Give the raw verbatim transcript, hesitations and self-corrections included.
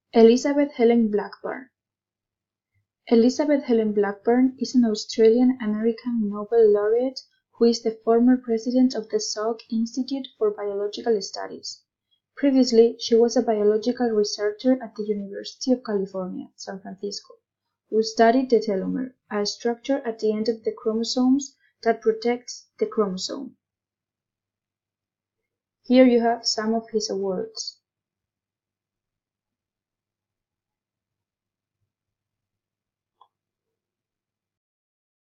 Elizabeth Helen Blackburn. Elizabeth Helen Blackburn is an Australian-American Nobel laureate who is the former president of the Salk Institute for Biological Studies. Previously, she was a biological researcher at the University of California, San Francisco, who studied the telomere, a structure at the end of the chromosomes that protects the chromosome. Here you have some of his awards.